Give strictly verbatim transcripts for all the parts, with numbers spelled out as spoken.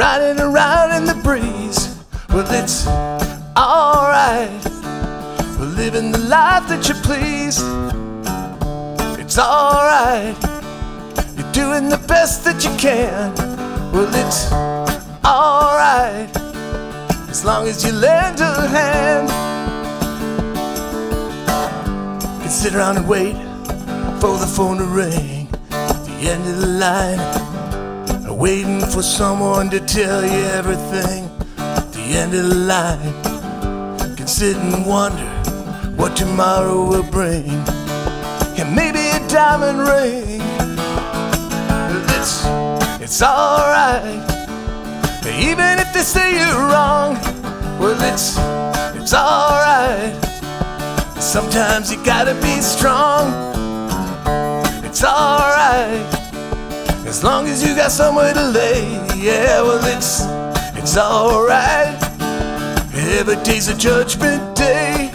riding around in the breeze. Well, it's alright. We're living the life that you please. It's alright. You're doing the best that you can. Well, it's alright, as long as you lend a hand. You can sit around and wait for the phone to ring at the end of the line, waiting for someone to tell you everything at the end of the line. You can sit and wonder what tomorrow will bring, and maybe a diamond ring. But it's, it's alright, even if they say you're wrong. Well, it's, it's alright. Sometimes you gotta be strong. It's alright, as long as you got somewhere to lay. Yeah, well, it's, it's alright. Every day's a judgment day.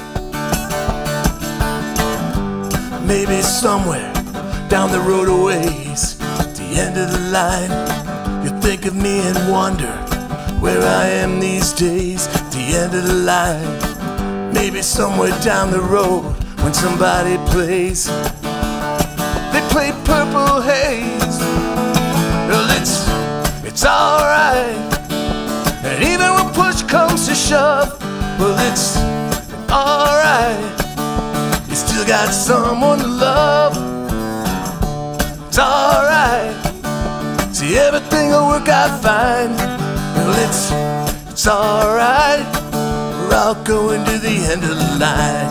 Maybe somewhere down the road a ways, at the end of the line, you think of me and wonder where I am these days. At the end of the line, maybe somewhere down the road, when somebody plays, they play Purple Haze. Well, it's, it's alright. And even when push comes to shove, well, it's alright. You still got someone to love. It's alright. See, everything will work out fine. Well, it's, it's alright. We're all going to the end of the line.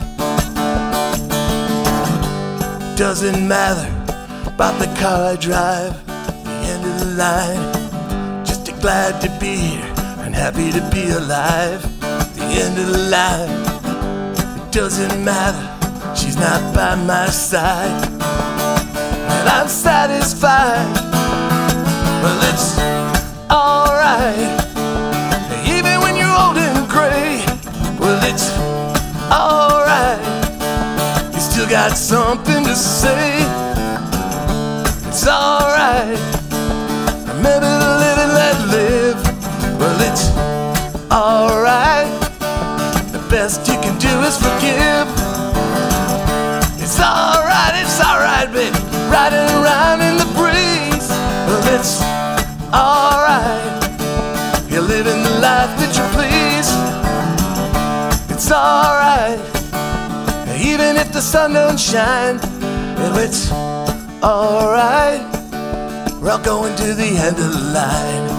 Doesn't matter about the car I drive, the end of the line. Just glad to be here and happy to be alive. The end of the line. It doesn't matter, she's not by my side, and I'm satisfied. Well, it's alright, even when you're old and gray. Well, it's alright, you still got something to say. It's alright, remember to live and let live. Well, it's alright, the best you can do is forgive. It's alright, it's alright, baby, riding around in the breeze. Well, it's alright, you're living the life that you please. It's alright, even if the sun don't shine. Well, it's alright, we're all going to the end of the line.